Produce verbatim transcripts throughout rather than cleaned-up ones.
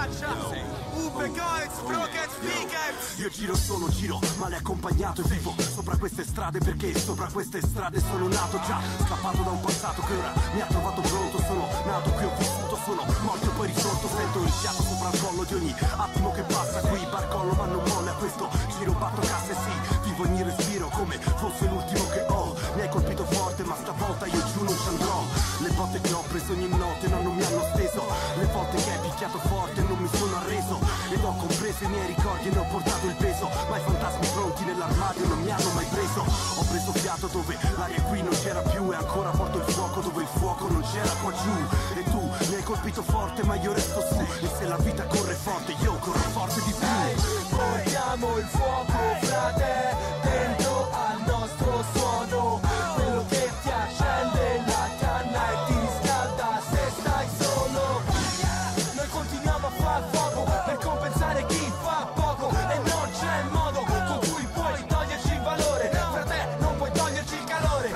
Io giro solo giro, male accompagnato e vivo sopra queste strade perché sopra queste strade sono nato già, scappato da un passato che ora mi ha trovato pronto. Sono nato qui, ho vissuto, sono morto e poi risorto. Sento il fiato sopra il collo di ogni attimo che passa qui. Barcollo ma non molle a questo giro, batto casse sì. Vivo ogni respiro come fosse l'ultimo che ho. Mi hai colpito forte ma stavolta io giù non ci andrò. Le botte che ho preso ogni notte no, non mi hanno steso. Le volte che hai picchiato forte non mi sono arreso. Ed ho compreso i miei ricordi e ne ho portato il peso. Ma i fantasmi pronti nell'armadio non mi hanno mai preso. Ho preso fiato dove l'aria qui non c'era più. E ancora porto il fuoco dove il fuoco non c'era qua giù. E tu mi hai colpito forte ma io resto su. E se la vita corre forte io corro forte di più. Hey, portiamo il fuoco frate dentro al nostro suono. Quello che ti accende la canna e ti riscalda se stai solo. Noi continuiamo a far fuoco per compensare chi fa poco. E non c'è modo con cui puoi toglierci il valore. Frate, non puoi toglierci il calore.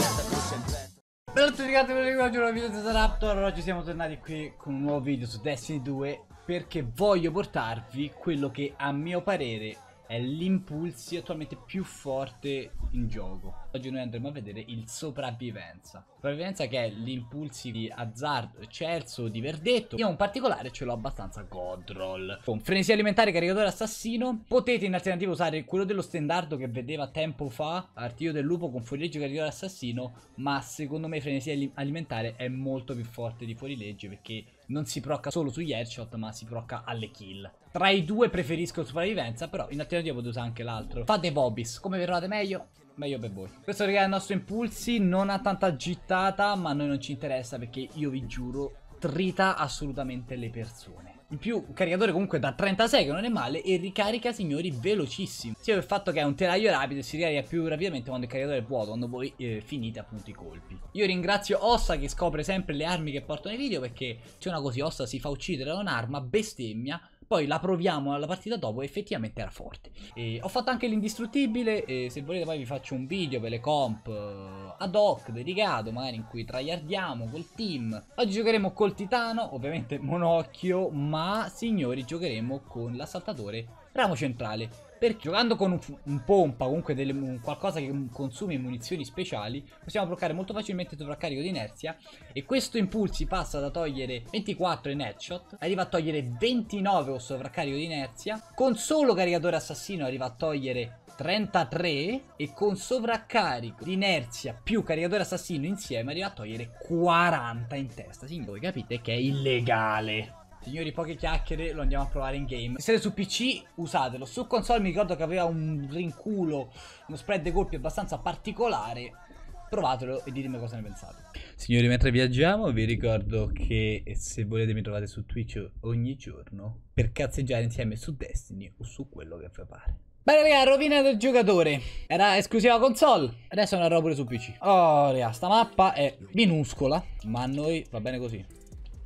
Bella a tutti ragazzi, oggi un video di Raptor. Oggi siamo tornati qui con un nuovo video su Destiny due, perché voglio portarvi quello che a mio parere è l'impulsi attualmente più forte in gioco. Oggi noi andremo a vedere il sopravvivenza. Sopravvivenza che è l'impulsi di azzardo, Celso, di verdetto. Io in particolare ce l'ho abbastanza godroll. Con frenesia alimentare, caricatore assassino. Potete in alternativa usare quello dello stendardo che vedeva tempo fa, artiglio del lupo con fuorilegge, caricatore assassino. Ma secondo me frenesia alimentare è molto più forte di fuorilegge, perché non si procca solo sugli headshot ma si procca alle kill. Tra i due preferisco sopravvivenza, però in alternativa potete usare anche l'altro. Fate Vobis, come vi trovate meglio? Meglio per voi. Questo raga è il nostro impulsi, non ha tanta gittata, ma a noi non ci interessa perché io vi giuro trita assolutamente le persone. In più, un caricatore comunque da trentasei che non è male e ricarica signori velocissimo. Sia per il fatto che è un telaio rapido e si ricarica più rapidamente quando il caricatore è vuoto, quando voi eh, finite appunto i colpi. Io ringrazio Ossa che scopre sempre le armi che porto nei video, perché c'è una così, Ossa si fa uccidere da un'arma, bestemmia. Poi la proviamo alla partita dopo e effettivamente era forte. E ho fatto anche l'indistruttibile e se volete poi vi faccio un video per le comp uh, ad hoc dedicato, magari in cui tryhardiamo col team. Oggi giocheremo col titano, ovviamente monocchio, ma signori giocheremo con l'assaltatore ramo centrale. Perché giocando con un, un pompa, comunque delle, un qualcosa che consumi munizioni speciali, possiamo bloccare molto facilmente il sovraccarico di inerzia. E questo impulsi passa da togliere ventiquattro in headshot, arriva a togliere ventinove con sovraccarico di inerzia. Con solo caricatore assassino arriva a togliere trentatré. E con sovraccarico di inerzia più caricatore assassino insieme arriva a togliere quaranta in testa. Signori, capite che è illegale. Signori, poche chiacchiere, lo andiamo a provare in game. Se siete su P C, usatelo. Su console mi ricordo che aveva un rinculo, uno spread dei colpi abbastanza particolare. Provatelo e ditemi cosa ne pensate. Signori, mentre viaggiamo vi ricordo che se volete mi trovate su Twitch ogni giorno per cazzeggiare insieme su Destiny o su quello che vi pare. Bene raga, rovina del giocatore. Era esclusiva console, adesso ne avrò pure su P C. Oh raga, sta mappa è minuscola, ma a noi va bene così.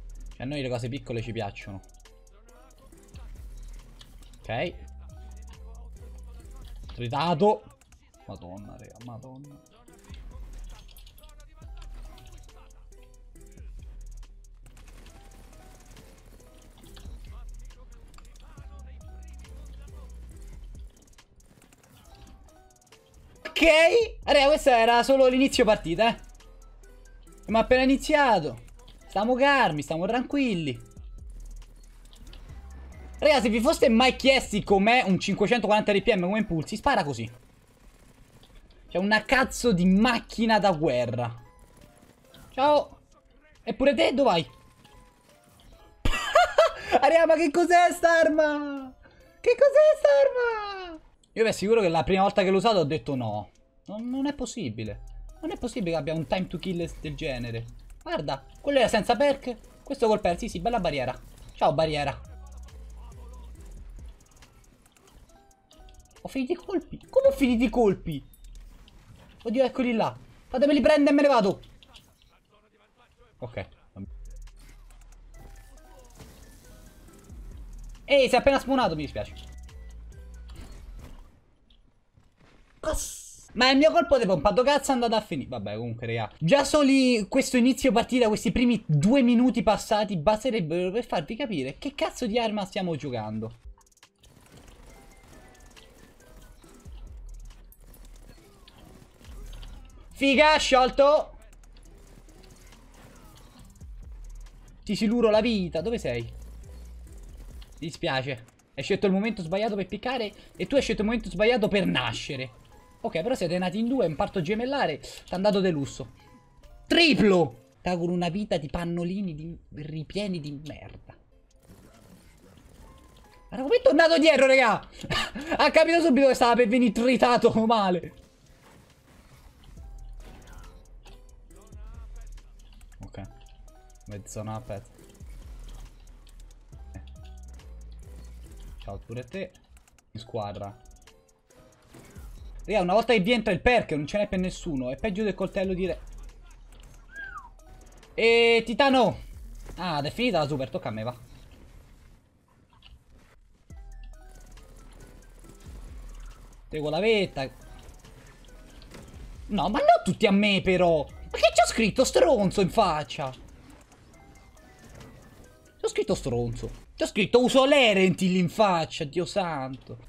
A noi le cose piccole ci piacciono. Ok. Tritato. Madonna, raga, madonna. Ok. Raga, questo era solo l'inizio partita, eh. Ma appena iniziato. Stiamo calmi, stiamo tranquilli. Ragazzi, se vi foste mai chiesti com'è un cinquecentoquaranta R P M come impulsi, spara così. C'è una cazzo di macchina da guerra. Ciao. Eppure te, dove vai? Raga, ma che cos'è st'arma? Che cos'è st'arma? Io vi assicuro che la prima volta che l'ho usato ho detto no. Non, non è possibile. Non è possibile che abbia un time to kill del genere. Guarda, quello era senza perk. Questo col perk, sì sì, bella barriera. Ciao barriera. Ho finito i colpi. Come ho finito i colpi? Oddio, eccoli là. Fatemeli prendere e me ne vado. Ok. Ehi, si è appena spawnato, mi dispiace. Cos. Ma il mio colpo di pompato cazzo è andato a finire. Vabbè, comunque, raga. Già soli questo inizio partita, questi primi due minuti passati, basterebbero per farvi capire che cazzo di arma stiamo giocando. Figa, sciolto. Ti siluro la vita. Dove sei? Mi dispiace. Hai scelto il momento sbagliato per piccare e tu hai scelto il momento sbagliato per nascere. Ok, però siete nati in due, un parto gemellare. T'ha dato de lusso. Triplo! Sta con una vita di pannolini di... ripieni di merda. Guarda come è tornato dietro, raga! Ha capito subito che stava per venire tritato male. Ok. Mezzona, aspetta. Eh. Ciao pure te. In squadra. Raga, una volta che vi entra il perk non ce n'è per nessuno. È peggio del coltello di re. E Titano. Ah, ed è finita la super. Tocca a me, va. Seguo la vetta. No, ma non tutti a me però. Ma che c'ho scritto stronzo in faccia? C'ho scritto stronzo. C'ho scritto uso l'Erentil in faccia, Dio santo.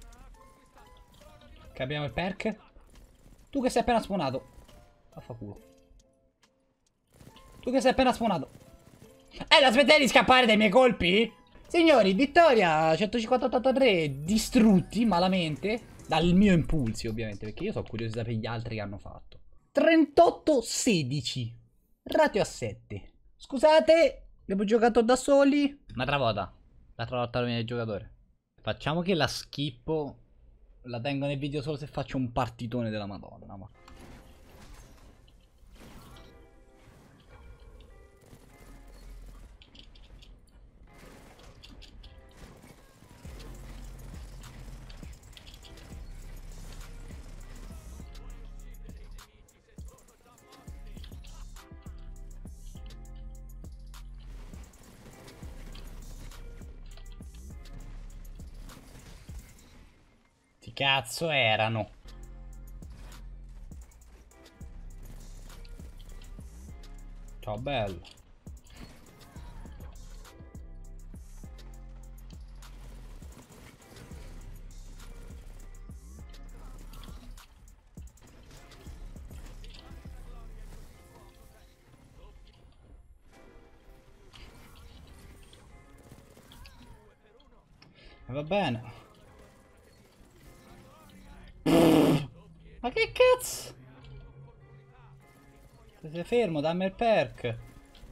Che abbiamo il perk. Tu che sei appena spawnato. Affaculo. Tu che sei appena spawnato. Eh, la smettete di scappare dai miei colpi? Signori, vittoria centocinquantotto a tre. Distrutti malamente. Dal mio impulsi, ovviamente. Perché io sono curioso di sapere gli altri che hanno fatto. trentotto sedici. Ratio a sette. Scusate, abbiamo giocato da soli. Un'altra volta. L'altra volta non viene il giocatore. Facciamo che la schippo. La tengo nel video solo se faccio un partitone della Madonna, ma... Ti cazzo erano? Ciao bello. E va bene. Ma che cazzo? Se sei fermo, dammi il perk. Eh,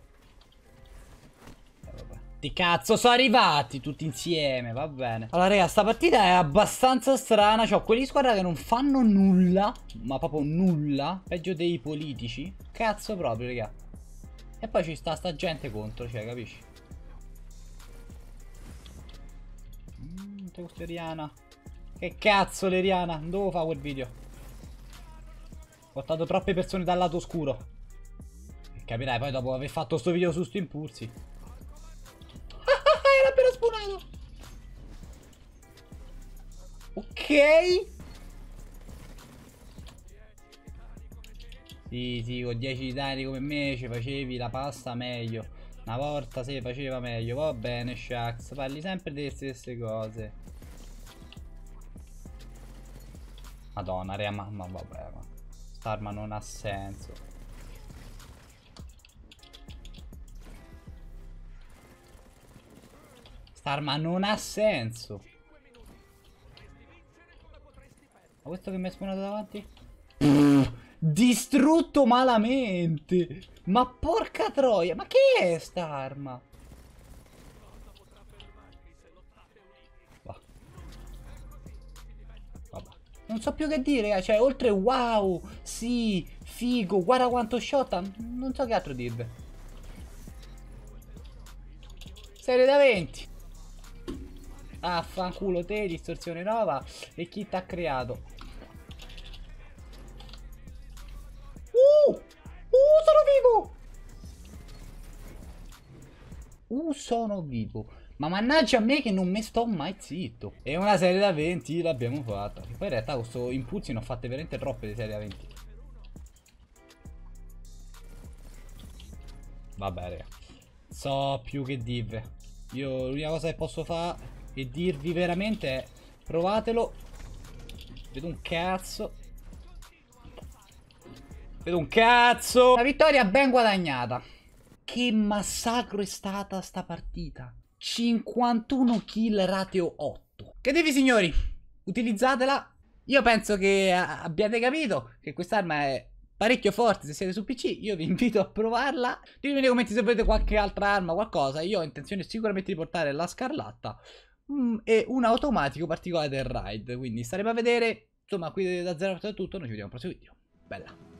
vabbè. Di cazzo sono arrivati tutti insieme, va bene. Allora raga, sta partita è abbastanza strana. C'ho quelli di squadra che non fanno nulla. Ma proprio nulla. Peggio dei politici. Cazzo proprio, raga. E poi ci sta sta gente contro, cioè, capisci? Mmm, te questo Rihanna. Che cazzo l'Eriana? Non dovevo fare quel video. Ho portato troppe persone dal lato oscuro. E capirai poi dopo aver fatto sto video su sto impulsi. Era appena spawnato. Ok. Sì, sì, con dieci titani come me ci facevi la pasta meglio. Una volta si faceva meglio. Va bene, Shax. Parli sempre delle stesse cose. Madonna, rea, ma, ma vabbè, ma st'arma non ha senso. St'arma non ha senso. Ma questo che mi è spawnato davanti? Pff, distrutto malamente. Ma porca troia, ma che è st'arma? Non so più che dire, cioè, oltre wow, sì, figo, guarda quanto shot, non so che altro dirvi. Serie da venti. Affanculo te, distorsione nova, e chi t'ha creato? Uh! Uh, sono vivo! Uh, sono vivo. Ma mannaggia a me che non mi sto mai zitto. E una serie da venti l'abbiamo fatta. Che poi in realtà questo impulsi ne ho fatte veramente troppe di serie da venti. Vabbè raga, so più che dirvi. Io l'unica cosa che posso fare e dirvi veramente è provatelo. Vedo un cazzo. Vedo un cazzo. Una vittoria ben guadagnata. Che massacro è stata sta partita. cinquantuno kill ratio otto. Che divi signori? Utilizzatela. Io penso che abbiate capito che quest'arma è parecchio forte. Se siete su P C io vi invito a provarla. Ditemi nei commenti se volete qualche altra arma, qualcosa. Io ho intenzione sicuramente di portare la scarlatta mm, e un automatico particolare del raid. Quindi staremo a vedere. Insomma, qui da zero a tutto. Noi ci vediamo al prossimo video. Bella.